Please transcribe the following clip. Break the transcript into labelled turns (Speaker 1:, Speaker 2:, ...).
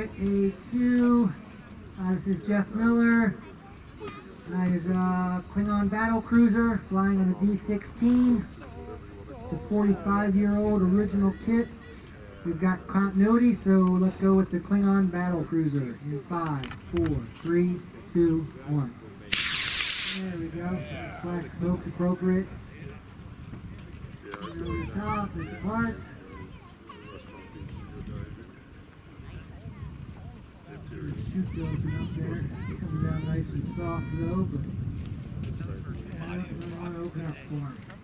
Speaker 1: Kit A2. This is Jeff Miller. That is a Klingon Battle Cruiser flying on a D16. It's a 45-year-old original kit. We've got continuity, so let's go with the Klingon Battle Cruiser in 5, 4, 3, 2, 1. There we go. Flash smoke's appropriate. Over the top, there's the part. Chute open up there. Coming down nice and soft though, but I don't want to open up for him.